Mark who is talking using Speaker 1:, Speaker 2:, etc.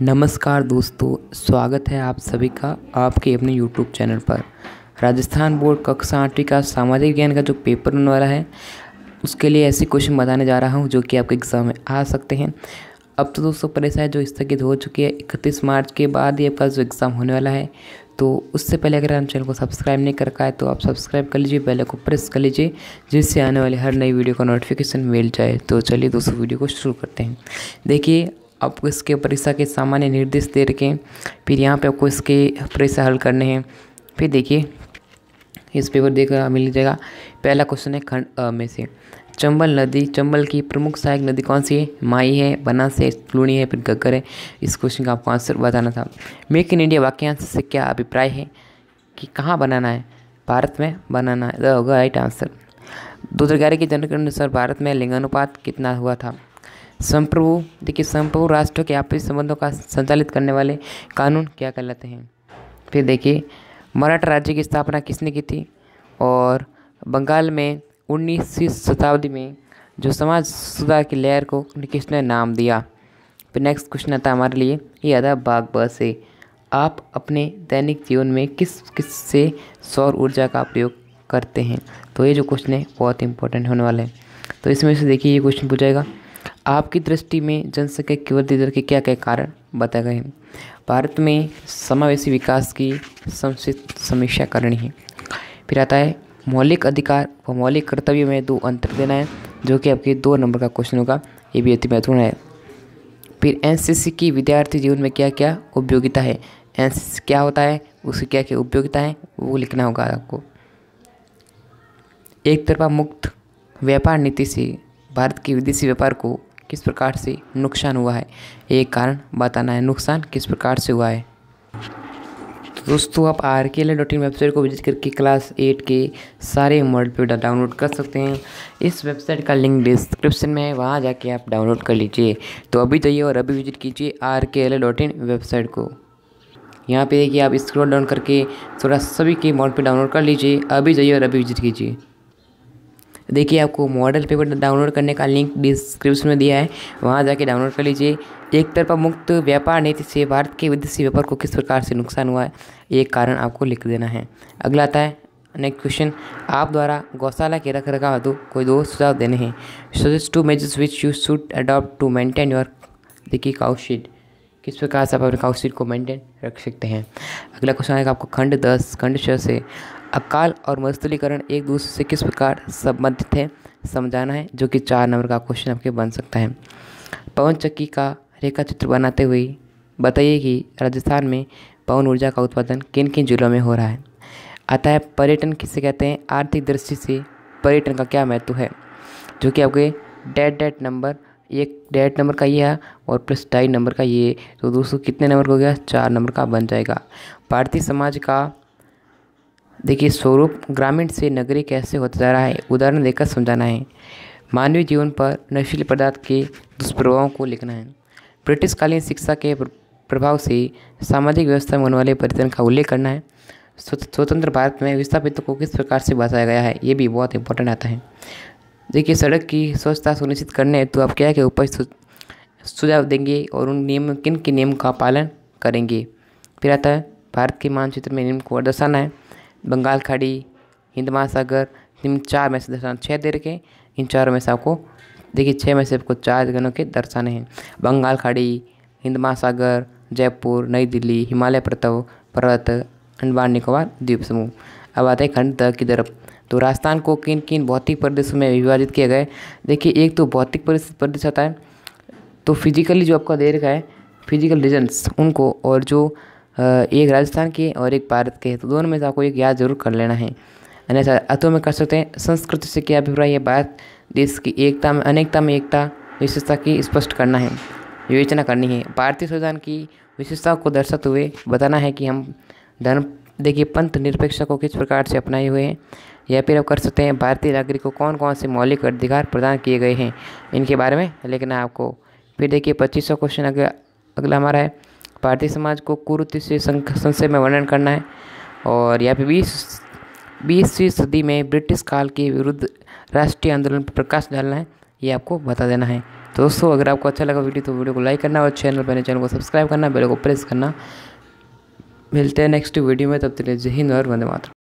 Speaker 1: नमस्कार दोस्तों, स्वागत है आप सभी का आपके अपने YouTube चैनल पर। राजस्थान बोर्ड कक्षा 8वीं का सामाजिक विज्ञान का जो पेपर होने वाला है उसके लिए ऐसे क्वेश्चन बताने जा रहा हूं जो कि आपके एग्ज़ाम में आ सकते हैं। अब तो दोस्तों परीक्षाएं जो स्थगित हो चुकी है 31 मार्च के बाद ही आपका जो एग्ज़ाम होने वाला है, तो उससे पहले अगर आप चैनल को सब्सक्राइब नहीं कर रखा है तो आप सब्सक्राइब कर लीजिए, बेल को प्रेस कर लीजिए जिससे आने वाली हर नई वीडियो का नोटिफिकेशन मिल जाए। तो चलिए दोस्तों वीडियो को शुरू करते हैं। देखिए आपको इसके परीक्षा के सामान्य निर्देश दे रखे हैं, फिर यहाँ पे आपको इसके परीक्षा हल करने हैं। फिर देखिए इस पेपर देखकर मिल जाएगा। पहला क्वेश्चन है खंड अ में से चंबल नदी, चंबल की प्रमुख सहायक नदी कौन सी है? माई है, बनास है, लूणी है, फिर घग्गर है। इस क्वेश्चन का आपको आंसर बताना था। मेक इन इंडिया वाक्यांश से क्या अभिप्राय है कि कहाँ बनाना है? भारत में बनाना है, होगा राइट आंसर। 2011 की जनगणना के अनुसार भारत में लिंगानुपात कितना हुआ था? संप्रभु, देखिए संप्रभु राष्ट्रों के आपसी संबंधों का संचालित करने वाले कानून क्या कहलाते हैं? फिर देखिए मराठा राज्य की स्थापना किसने की थी? और बंगाल में 19वीं शताब्दी में जो समाज सुधार की लहर को किसने नाम दिया? फिर नेक्स्ट क्वेश्चन आता है हमारे लिए, ये आता है भाग ब से। आप अपने दैनिक जीवन में किस से सौर ऊर्जा का प्रयोग करते हैं? तो ये जो क्वेश्चन है बहुत इंपॉर्टेंट होने वाला है। तो इसमें से देखिए ये क्वेश्चन पूछा जाएगा, आपकी दृष्टि में जनसंख्या की वृद्धि दर के क्या क्या कारण बताए गए हैं? भारत में समावेशी विकास की समीक्षा करनी है। फिर आता है मौलिक अधिकार व मौलिक कर्तव्य में दो अंतर देना है, जो कि आपके 2 नंबर का क्वेश्चन होगा, ये भी अति महत्वपूर्ण है। फिर एनसीसी की विद्यार्थी जीवन में क्या क्या उपयोगिता है? एनसीसी क्या होता है, उसकी क्या क्या उपयोगिता है, वो लिखना होगा आपको। एक तरफा मुक्त व्यापार नीति से भारत के विदेशी व्यापार को किस प्रकार से नुकसान हुआ है? एक कारण बताना है, नुकसान किस प्रकार से हुआ है। तो दोस्तों आप rkla.in वेबसाइट को विजिट करके क्लास 8 के सारे मॉडल पेपर डाउनलोड कर सकते हैं। इस वेबसाइट का लिंक डिस्क्रिप्शन में है, वहाँ जाके आप डाउनलोड कर लीजिए। तो अभी जाइए और अभी विजिट कीजिए rkla.in वेबसाइट को। यहाँ पे देखिए आप स्क्रॉल डाउन करके थोड़ा सभी के मॉडल पेपर डाउनलोड कर लीजिए। अभी जाइए और अभी विजिट कीजिए। देखिए आपको मॉडल पेपर डाउनलोड करने का लिंक डिस्क्रिप्शन में दिया है, वहाँ जाके डाउनलोड कर लीजिए। एक तरफा मुक्त व्यापार नीति से भारत के विदेशी व्यापार को किस प्रकार से नुकसान हुआ है, एक कारण आपको लिख देना है। अगला आता है नेक्स्ट क्वेश्चन, आप द्वारा गौशाला के रख रखाव हेतु कोई 2 सुझाव देने हैं। Suggest 2 measures which you should adopt to maintain your, देखिए काउ शीट, किस प्रकार से आप अपने काउ शीट को मेंटेन रख सकते हैं। अगला क्वेश्चन आएगा आपको खंड 10 खंड 6 से अकाल और मजदूरीकरण एक दूसरे से किस प्रकार संबंधित है समझाना है, जो कि 4 नंबर का क्वेश्चन आपके बन सकता है। पवन चक्की का रेखा चित्र बनाते हुए बताइए कि राजस्थान में पवन ऊर्जा का उत्पादन किन किन जिलों में हो रहा है। आता है पर्यटन किसे कहते हैं, आर्थिक दृष्टि से पर्यटन का क्या महत्व है, जो कि आपके डेट नंबर, एक डेट नंबर का ये है और प्लस 2.5 नंबर का ये, तो दोस्तों कितने नंबर का हो गया, 4 नंबर का बन जाएगा। भारतीय समाज का देखिए स्वरूप ग्रामीण से नगरीय कैसे होता जा रहा है, उदाहरण देकर समझाना है। मानवीय जीवन पर नशीले पदार्थ के दुष्प्रभावों को लिखना है। ब्रिटिशकालीन शिक्षा के प्रभाव से सामाजिक व्यवस्था में होने वाले परिवर्तन का उल्लेख करना है। स्वतंत्र भारत में विस्थापितों को किस प्रकार से बचाया गया है, ये भी बहुत इंपॉर्टेंट आता है। देखिए सड़क की स्वच्छता सुनिश्चित करने हेतु आप क्या क्या उपाय सुझाव देंगे और उन नियम किन के नियम का पालन करेंगे। फिर आता है भारत के मानचित्र में नियम को दर्शाना है। बंगाल खाड़ी, हिंद महासागर, इन 4 में से दर्शाना, 6 दे रखे, इन 4 में से आपको देखिए 6 में से आपको 4 जगहों के दर्शाने हैं। बंगाल खाड़ी, हिंद महासागर, जयपुर, नई दिल्ली, हिमालय पर्वत, अंडमान निकोबार द्वीप समूह। अब आते हैं खंड 10 की तरफ। तो राजस्थान को किन किन भौतिक प्रदेशों में विभाजित किया गया है। देखिए एक तो भौतिक प्रदेश आता है, तो फिजिकली जो आपका दे रखा है फिजिकल रीजन्स उनको, और जो एक राजस्थान के और एक भारत के, तो दोनों में से आपको एक याद जरूर कर लेना है। अन्यथा अर्थों में कर सकते हैं। संस्कृति से क्या अभिप्राय है, भारत देश की एकता में अनेकता में एकता विशेषता की स्पष्ट करना है, विवेचना करनी है। भारतीय संविधान की विशेषताओं को दर्शाते हुए बताना है कि हम धर्म, देखिए पंथ निरपेक्षता को किस प्रकार से अपनाए हुए हैं। या फिर आप कर सकते हैं भारतीय नागरिक को कौन कौन से मौलिक अधिकार प्रदान किए गए हैं, इनके बारे में लिखना है आपको। फिर देखिए 25वां क्वेश्चन अगला हमारा है, भारतीय समाज को कुरीति से संक्षेप में वर्णन करना है। और यहाँ पे 20वीं सदी में ब्रिटिश काल के विरुद्ध राष्ट्रीय आंदोलन पर प्रकाश डालना है, ये आपको बता देना है। तो दोस्तों अगर आपको अच्छा लगा वीडियो तो वीडियो को लाइक करना और चैनल को सब्सक्राइब करना, बेल को प्रेस करना। मिलते हैं नेक्स्ट वीडियो में, तब तक जय हिंद और वंदे मातरम।